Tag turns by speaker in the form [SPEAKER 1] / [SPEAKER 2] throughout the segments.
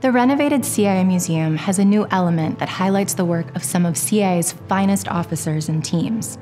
[SPEAKER 1] The renovated CIA Museum has a new element that highlights the work of some of CIA's finest officers and teams.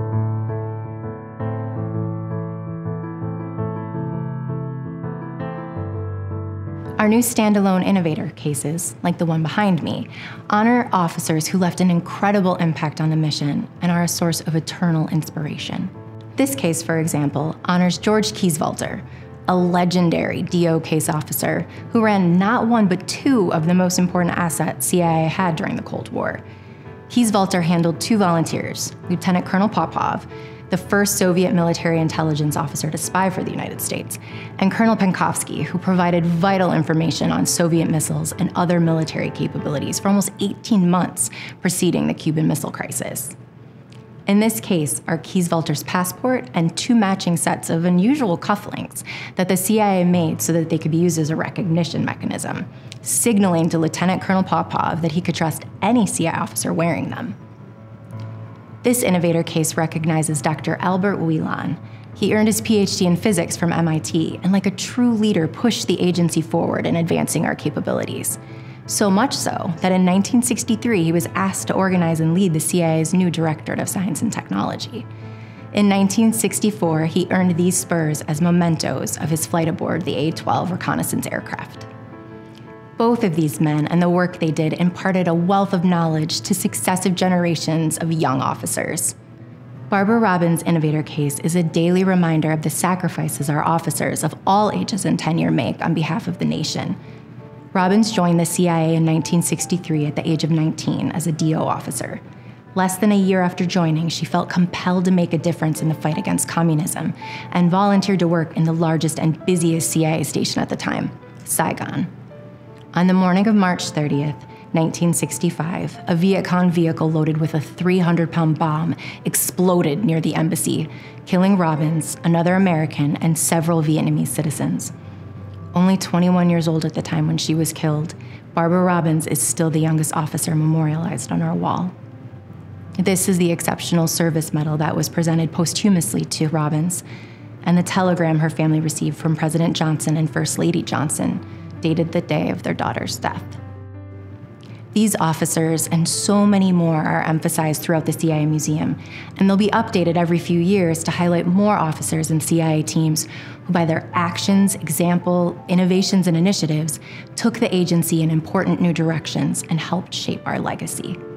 [SPEAKER 1] Our new standalone innovator cases, like the one behind me, honor officers who left an incredible impact on the mission and are a source of eternal inspiration. This case, for example, honors George Kieswalter, a legendary DO case officer who ran not one but two of the most important assets CIA had during the Cold War. Kieswalter handled two volunteers, Lieutenant Colonel Popov, the first Soviet military intelligence officer to spy for the United States, and Colonel Penkovsky, who provided vital information on Soviet missiles and other military capabilities for almost 18 months preceding the Cuban Missile Crisis. In this case are Kieswalter's passport and two matching sets of unusual cufflinks that the CIA made so that they could be used as a recognition mechanism, signaling to Lieutenant Colonel Popov that he could trust any CIA officer wearing them. This innovator case recognizes Dr. Albert Whelan. He earned his PhD in physics from MIT and, like a true leader, pushed the agency forward in advancing our capabilities. So much so that in 1963, he was asked to organize and lead the CIA's new Directorate of Science and Technology. In 1964, he earned these spurs as mementos of his flight aboard the A-12 reconnaissance aircraft. Both of these men and the work they did imparted a wealth of knowledge to successive generations of young officers. Barbara Robins' innovator case is a daily reminder of the sacrifices our officers of all ages and tenure make on behalf of the nation. Robins joined the CIA in 1963 at the age of 19 as a DO officer. Less than a year after joining, she felt compelled to make a difference in the fight against communism and volunteered to work in the largest and busiest CIA station at the time, Saigon. On the morning of March 30th, 1965, a Viet Cong vehicle loaded with a 300-pound bomb exploded near the embassy, killing Robins, another American, and several Vietnamese citizens. Only 21 years old at the time when she was killed, Barbara Robins is still the youngest officer memorialized on our wall. This is the Exceptional Service Medal that was presented posthumously to Robins, and the telegram her family received from President Johnson and First Lady Johnson, dated the day of their daughter's death. These officers and so many more are emphasized throughout the CIA Museum, and they'll be updated every few years to highlight more officers and CIA teams who, by their actions, example, innovations, and initiatives, took the agency in important new directions and helped shape our legacy.